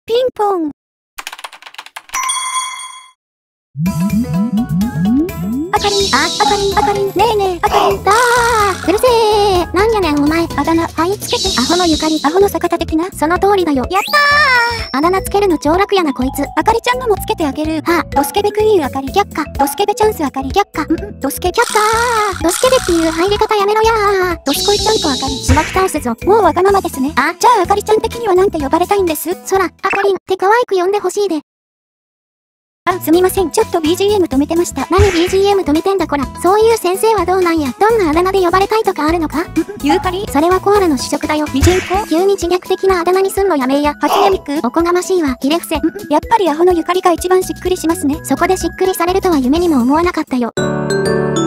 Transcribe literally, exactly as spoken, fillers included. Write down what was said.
ピンポン。あかりん、あ、あかりん、あかりん、ねえねえ、あかりん、だー、うるせー、なんやねんお前、あだ名、はい、つけて、アホのゆかり、アホの坂田的な、その通りだよ、やったー、あだ名つけるの超楽やなこいつ、あかりちゃんのもつけてあげる、はあ、ドスケベクイーンあかり、却下、ドスケベチャンスあかり、却下、うんうん、ドスケ却下ー、ドスケベっていう入り方やめろやー、ドスコイちゃんとあかり、しまき倒すぞ、もうわがままですね、あ、じゃああかりちゃん的にはなんて呼ばれたいんです、そら、あかりん、って可愛く呼んでほしいで。あ、すみません。ちょっと ビージーエム 止めてました。何 ビージーエム 止めてんだこら。そういう先生はどうなんや。どんなあだ名で呼ばれたいとかあるのか？ユーカリ？それはコアラの主食だよ。美人子？急に自虐的なあだ名にすんのやめいや。初音ミク？おこがましいわ。ひれ伏せ。やっぱりアホのゆかりが一番しっくりしますね。そこでしっくりされるとは夢にも思わなかったよ。